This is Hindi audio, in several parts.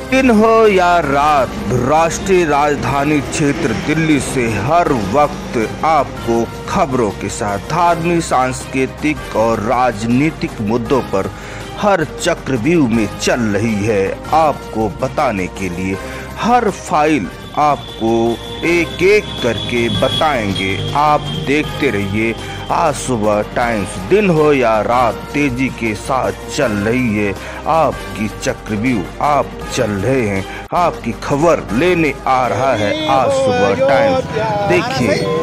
दिन हो या रात, राष्ट्रीय राजधानी क्षेत्र दिल्ली से हर वक्त आपको खबरों के साथ धार्मिक, सांस्कृतिक और राजनीतिक मुद्दों पर हर चक्रव्यूह में चल रही है आपको बताने के लिए। हर फाइल आपको एक एक करके बताएंगे। आप देखते रहिए आज सुबह टाइम्स। दिन हो या रात, तेजी के साथ चल रही है आपकी चक्रव्यूह। आप चल रहे हैं, आपकी खबर लेने आ रहा है आज सुबह टाइम्स। देखिए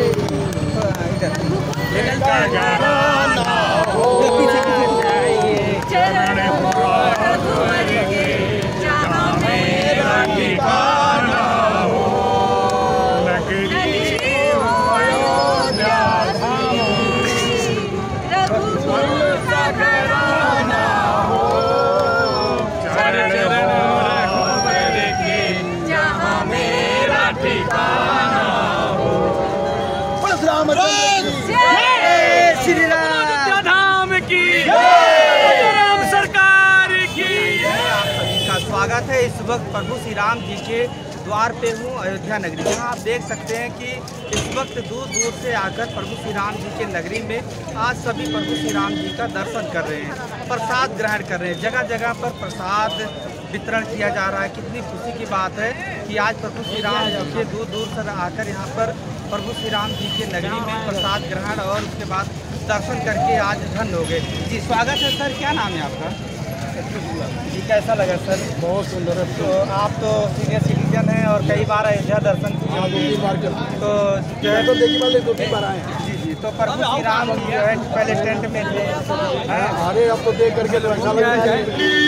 स्वागत है। इस वक्त प्रभु श्री राम जी के द्वार पे हूँ, अयोध्या नगरी। जहाँ आप देख सकते हैं कि इस वक्त दूर दूर से आकर प्रभु श्री राम जी के नगरी में आज सभी प्रभु श्री राम जी का दर्शन कर रहे हैं, प्रसाद ग्रहण कर रहे हैं। जगह जगह पर प्रसाद वितरण किया जा रहा है। कितनी खुशी की बात है कि आज प्रभु श्री राम जी के दूर दूर से आकर यहाँ पर प्रभु श्री राम जी के नगरी में प्रसाद ग्रहण और उसके बाद दर्शन करके आज धन्य हो गए। जी स्वागत है सर। क्या नाम है आपका? जी कैसा लगा सर? बहुत सुंदर है। तो आप तो सीनियर सिटीजन हैं और कई बार अयोध्या दर्शन किए तो जो है दो-तीन बार आए हैं। जी तो प्रभु श्री राम जी जो है पहले टेंट में थे। अरे अब तो देख करके तो अच्छा लग रहा है।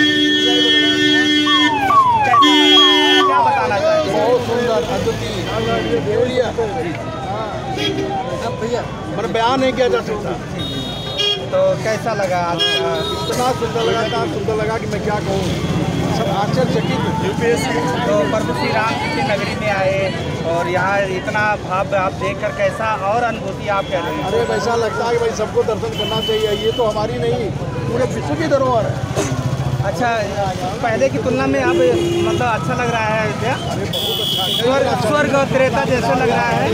क्या बताना चाहिए? बहुत सुंदर, अद्वितीय भैया पर बयान नहीं किया जा सकता। तो कैसा लगा? इतना सुंदर लगा कि मैं क्या कहूँ, सब आश्चर्यचकित। तो प्रभु श्री राम जी की नगरी में आए और यहाँ इतना भाव आप देखकर कैसा और अनुभूति आप कह रहे हैं? अरे वैसा लगता है कि भाई सबको दर्शन करना चाहिए। ये तो हमारी नहीं, पूरे विश्व की धरोहर है। अच्छा, पहले की तुलना में अब मतलब अच्छा लग रहा है अयोध्या? अरे बहुत अच्छा, स्वर्ग और त्रेता जैसे लग रहा है।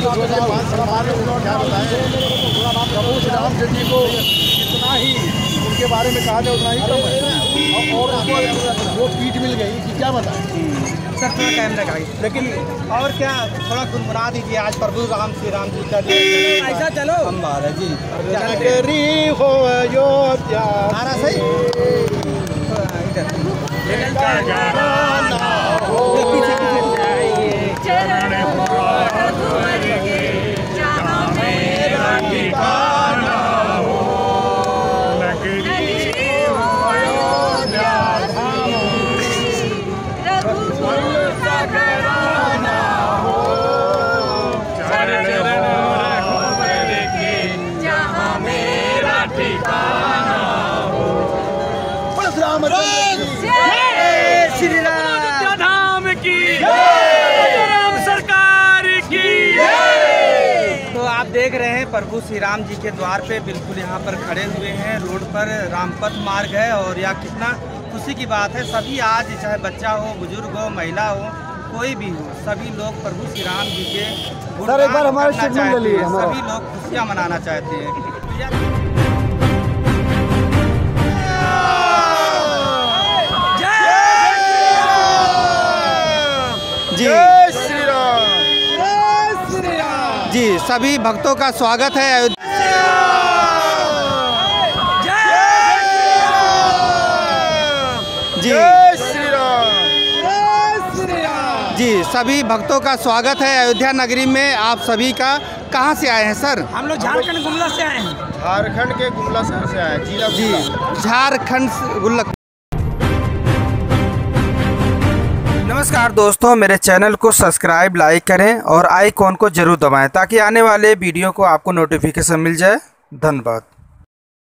प्रभु श्री राम जी को इतना ही उनके बारे में कहा जाए उतना ही कम है। और वो पीठ मिल गई कि क्या बताएं। सर थोड़ा कैमरा का लेकिन और क्या थोड़ा गुनगुना दीजिए आज प्रभु श्री राम जी का ऐसा चलो हम महाराज जी नगरी हो अयोध्या सही श्री राम की राम सरकार की। तो आप देख रहे हैं प्रभु श्री राम जी के द्वार पे बिल्कुल यहाँ पर खड़े हुए हैं। रोड पर रामपथ मार्ग है और यह कितना खुशी की बात है। सभी आज चाहे बच्चा हो, बुजुर्ग हो, महिला हो, कोई भी हो, सभी लोग प्रभु श्री राम जी के गुणगान करना चाहते हैं। सभी लोग खुशियाँ मनाना चाहते हैं। जी जय श्री राम, जी सभी भक्तों का स्वागत है। जी श्री राम, जी सभी भक्तों का स्वागत है अयोध्या नगरी में। आप सभी का कहाँ से आए हैं सर? हम लोग झारखंड गुमला से आए हैं। झारखंड के गुमला शहर से आए जिला। जी झारखंड गुल्ला। नमस्कार दोस्तों, मेरे चैनल को सब्सक्राइब, लाइक करें और आइकॉन को जरूर दबाएं ताकि आने वाले वीडियो को आपको नोटिफिकेशन मिल जाए। धन्यवाद।